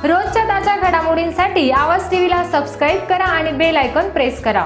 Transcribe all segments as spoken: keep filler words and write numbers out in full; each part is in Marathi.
रोजच्या ताज्या घडामोडींसाठी आवाज टीव्हीला सबस्क्राइब करा आणि बेल आयकॉन प्रेस करा।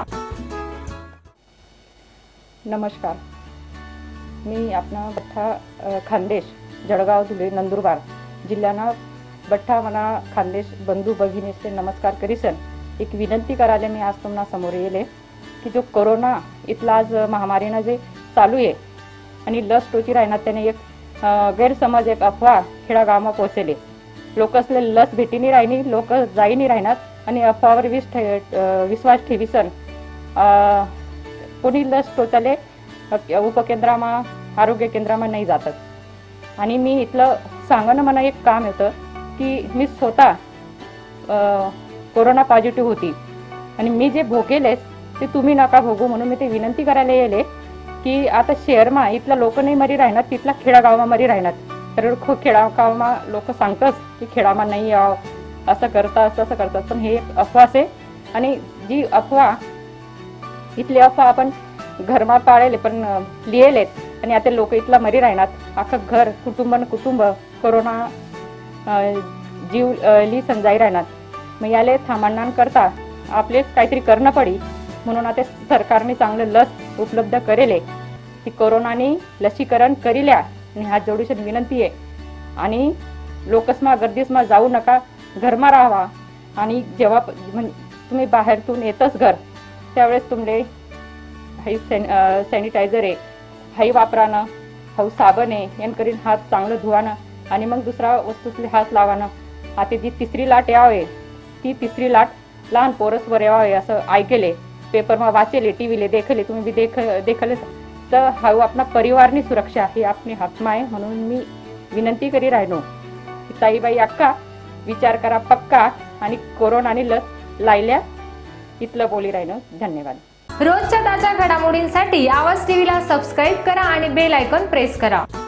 नमस्कार, मी आपला बठ्ठा खानदेश जळगाव धुळे नंदुरबार जिल्ह्याना बठ्ठा मना खानदेश बंधू भगिनीचे नमस्कार करीसन एक विनंती करायला मी आज तुम्हाला समोर येले की जो कोरोना इथला आज महामारीनं जे चालू आहे आणि लस टोची राहणार त्याने एक गैरसमज एक अफवा खेडा गावात पोहोचले। लोक असले लस भेटी नाही राहिनी, लोक जाई नाही राहणार आणि अफवावर विश विश्वास ठेवीसन कोणी लस टोचाले उपकेंद्रामा आरोग्य केंद्रामा नाही जातात। आणि मी इथलं सांगणं मला एक काम होतं की मी स्वतः कोरोना पॉझिटिव्ह होती आणि मी जे भोगेलेस ते तुम्ही नका भोगू म्हणून मी ते विनंती करायला येले की आता शहरमा इथला लोक नाही मरी राहणार, तिथला खेडागावमा मरी राहणार। तर खेडागावमा लोक सांगतात की खेडामा नाही याव, असं करतात असं करतात, पण हे एक अफवाच आहे। आणि जी अफवा इथली अफवा आपण घरमा पाळले पण लिहिलेत आणि आता लोक इथला मरी राहणार, अख्खं घर कुटुंब कुटुंब कोरोना जीव ली समजाई राहणार। मग याले थांबवण्या करता आपले काहीतरी करणं पडी म्हणून आता सरकारने चांगलं लस उपलब्ध करेले की कोरोनाने लसीकरण करिल्या आणि हात जोडून विनंती आहे। आणि लोकसमा गर्दीसमा जाऊ नका, घरमा राहावा आणि जेव्हा तुम्ही बाहेरतून येतच घर त्यावेळेस तुमले हाई सॅनिटायझर आहे हाई वापरानं, हाऊ साबण आहे यांकरीन हात चांगलं धुवानं आणि मग दुसरा वस्तूतले हात लावानं। आता जी तिसरी लाट यावे ती तिसरी लाट लहान पोरसवर यावे असं ऐकले, पेपरमा वाचेले, टीव्हीले देखले, तुम्ही भी देख देखले तर हाऊ आपला परिवारनी सुरक्षा ही आपली हातमा आहे। म्हणून मी विनंती करी राहिनो ताईबाई अक्का विचार करा पक्का आणि कोरोनाने लस लायल्या इथलं बोली राहिनो। धन्यवाद। रोजच्या ताज्या घडामोडींसाठी आवाज टीव्हीला सबस्क्राइब करा आणि बेल आयकॉन प्रेस करा।